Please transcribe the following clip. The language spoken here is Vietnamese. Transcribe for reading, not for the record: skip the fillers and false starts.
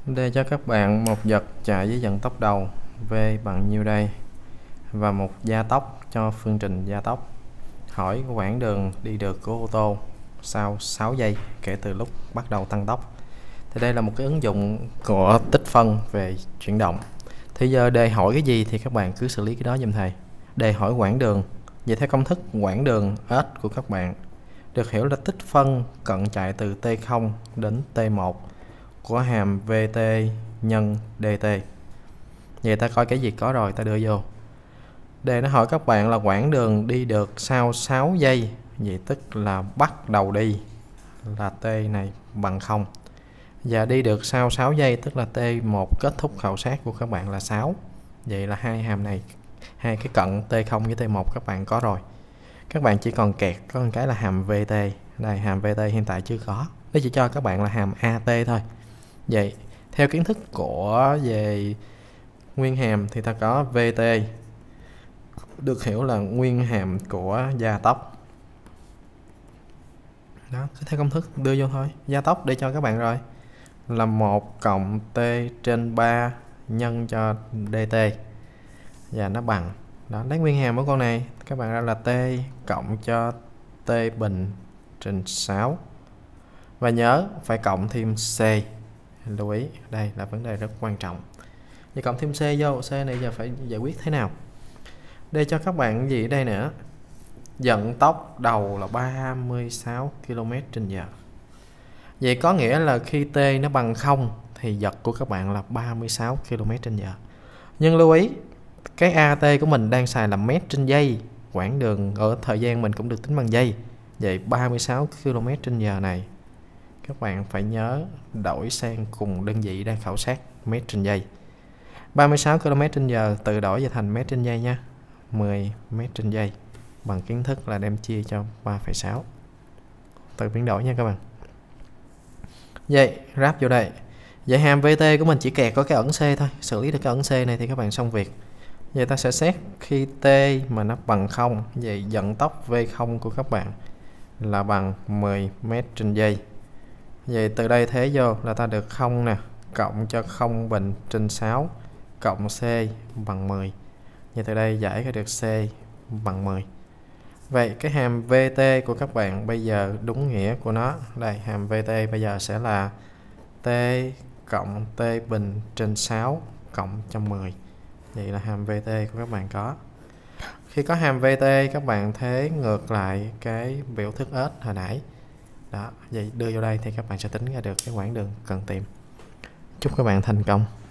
Đây cho các bạn một vật chạy với vận tốc đầu V bằng nhiêu đây, và một gia tốc cho phương trình gia tốc. Hỏi quãng đường đi được của ô tô sau 6 giây kể từ lúc bắt đầu tăng tốc. Thì đây là một cái ứng dụng của tích phân về chuyển động. Thì giờ đề hỏi cái gì thì các bạn cứ xử lý cái đó giùm thầy. Đề hỏi quãng đường, vậy theo công thức quãng đường S của các bạn được hiểu là tích phân cận chạy từ T0 đến T1 của hàm VT nhân DT. Vậy ta coi cái gì có rồi ta đưa vô. Đề nó hỏi các bạn là quãng đường đi được sau 6 giây, vậy tức là bắt đầu đi là T này bằng 0. Và đi được sau 6 giây tức là T1 kết thúc khảo sát của các bạn là 6. Vậy là hai hàm này, hai cái cận T0 với T1 các bạn có rồi. Các bạn chỉ còn kẹt có một cái là hàm VT. Đây, hàm VT hiện tại chưa có. Nó chỉ cho các bạn là hàm AT thôi. Vậy theo kiến thức của về nguyên hàm thì ta có VT được hiểu là nguyên hàm của gia tốc. Đó, theo công thức đưa vô thôi. Gia tốc để cho các bạn rồi là 1 cộng T trên 3 nhân cho DT, và nó bằng đó, lấy nguyên hàm của con này các bạn ra là T cộng cho T bình trên 6, và nhớ phải cộng thêm C. Lưu ý đây là vấn đề rất quan trọng. Vậy cộng thêm C vô, C này giờ phải giải quyết thế nào? Đây cho các bạn gì ở đây nữa? Vận tốc đầu là 36 km/h. Vậy có nghĩa là khi T nó bằng 0 thì giật của các bạn là 36 km/h. Nhưng lưu ý, cái AT của mình đang xài là mét trên giây, quãng đường ở thời gian mình cũng được tính bằng giây. Vậy 36 km/h này các bạn phải nhớ đổi sang cùng đơn vị đang khảo sát mét trên giây. 36 km/h tự đổi về thành mét trên giây nha. 10 mét trên giây bằng kiến thức là đem chia cho 3,6. Tự biến đổi nha các bạn. Vậy ráp vô đây. Vậy hàm VT của mình chỉ kẹt có cái ẩn C thôi. Xử lý được cái ẩn C này thì các bạn xong việc. Vậy ta sẽ xét khi T mà nó bằng 0. Vậy vận tốc V0 của các bạn là bằng 10 mét trên giây. Vậy từ đây thế vô là ta được 0 nè, cộng cho 0 bình trên 6 cộng C bằng 10. Vậy từ đây giải ra được C bằng 10. Vậy cái hàm VT của các bạn bây giờ đúng nghĩa của nó, đây hàm VT bây giờ sẽ là T cộng T bình trên 6 cộng cho 10. Vậy là hàm VT của các bạn có. Khi có hàm VT các bạn thế ngược lại cái biểu thức S hồi nãy. Đó, vậy đưa vô đây thì các bạn sẽ tính ra được cái quãng đường cần tìm. Chúc các bạn thành công.